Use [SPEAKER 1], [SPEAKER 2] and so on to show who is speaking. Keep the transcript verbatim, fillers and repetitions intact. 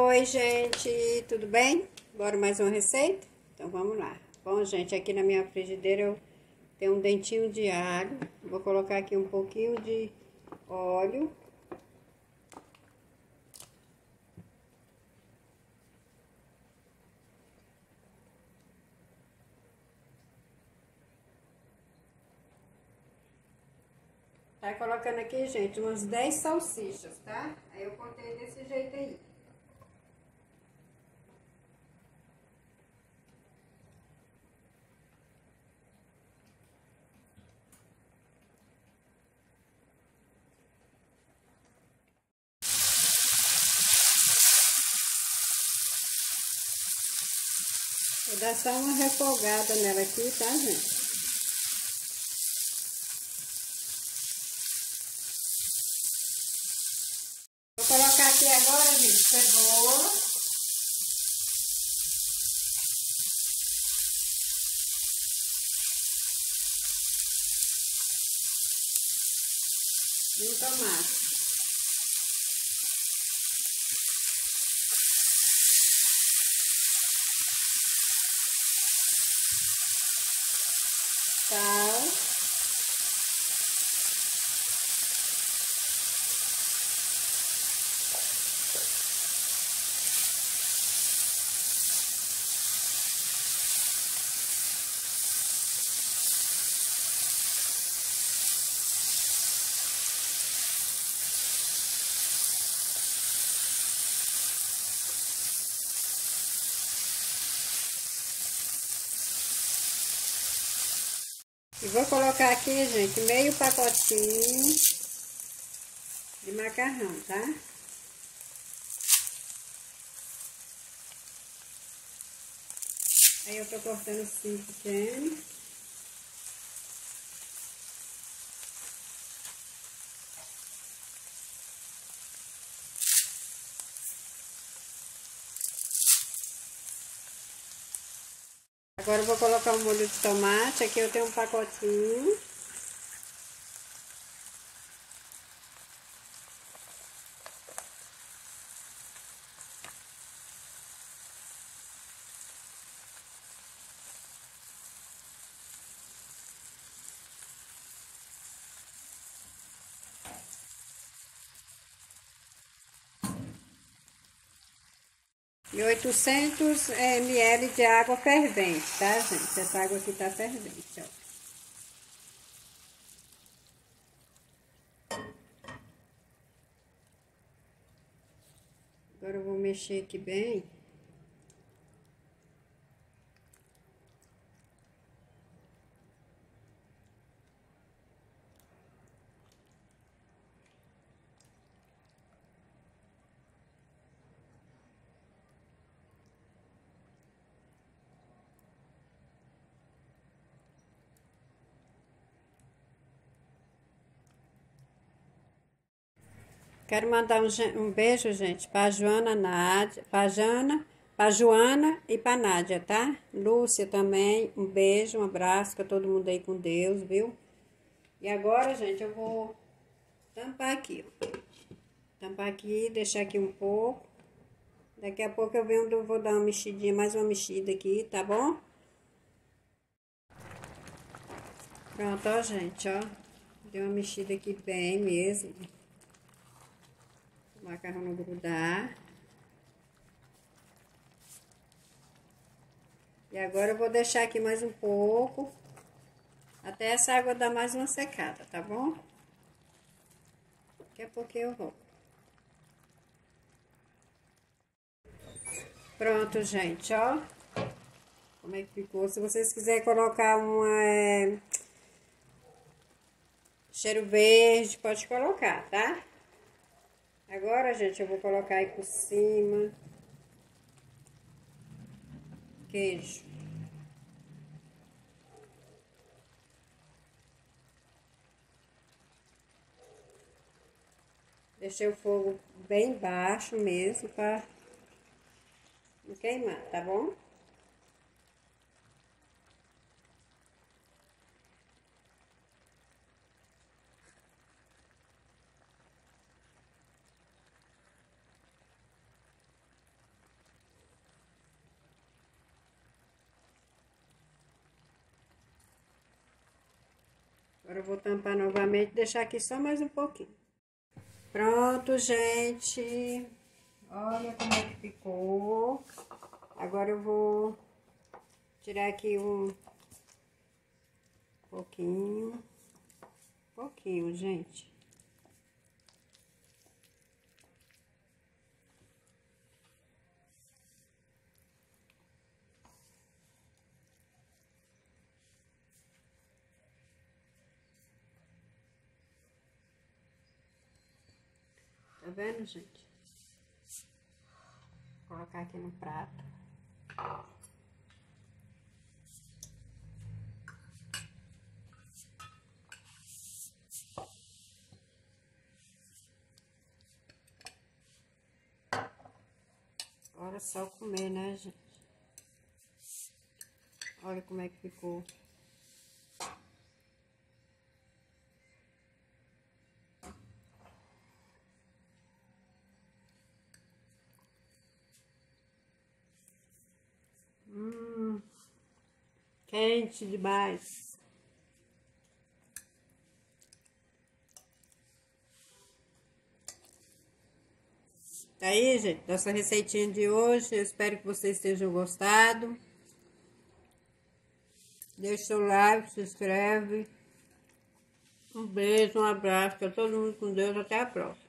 [SPEAKER 1] Oi, gente, tudo bem? Bora mais uma receita? Então vamos lá. Bom, gente, aqui na minha frigideira eu tenho um dentinho de alho. Vou colocar aqui um pouquinho de óleo. Tá colocando aqui, gente, umas dez salsichas, tá? Aí eu cortei desse jeito aí. Vou dar só uma refogada nela aqui, tá, gente? Vou colocar aqui agora, gente, cebola. E um tomate. Sal. E vou colocar aqui, gente, meio pacotinho de macarrão, tá? Aí eu tô cortando assim pequeno. Agora eu vou colocar o molho de tomate. Aqui eu tenho um pacotinho. E oitocentos mililitros de água fervente, tá, gente? Essa água aqui tá fervente, ó. Agora eu vou mexer aqui bem. Quero mandar um, um beijo, gente, pra Joana, Nádia, pra Jana, pra Joana e pra Nádia, tá? Lúcia também, um beijo, um abraço, fica todo mundo aí com Deus, viu? E agora, gente, eu vou tampar aqui, ó. Tampar aqui, deixar aqui um pouco. Daqui a pouco eu venho, eu vou dar uma mexidinha, mais uma mexida aqui, tá bom? Pronto, ó, gente, ó. Deu uma mexida aqui bem mesmo. O macarrão não grudar. E agora eu vou deixar aqui mais um pouco, até essa água dar mais uma secada, tá bom? Daqui a pouquinho eu volto. Pronto, gente, ó. Como é que ficou? Se vocês quiserem colocar um é, cheiro verde, pode colocar, tá? Agora, gente, eu vou colocar aí por cima queijo. Deixei o fogo bem baixo mesmo, pra não queimar, tá bom? Agora eu vou tampar novamente e deixar aqui só mais um pouquinho. Pronto, gente. Olha como é que ficou. Agora eu vou tirar aqui um pouquinho. Pouquinho, gente. Tá vendo, gente? Vou colocar aqui no prato. Agora é só comer, né, gente? Olha como é que ficou. Hum, quente demais. Tá aí, gente, nossa receitinha de hoje. Eu espero que vocês tenham gostado. Deixa o seu like, se inscreve. Um beijo, um abraço para todo mundo com Deus. Até a próxima.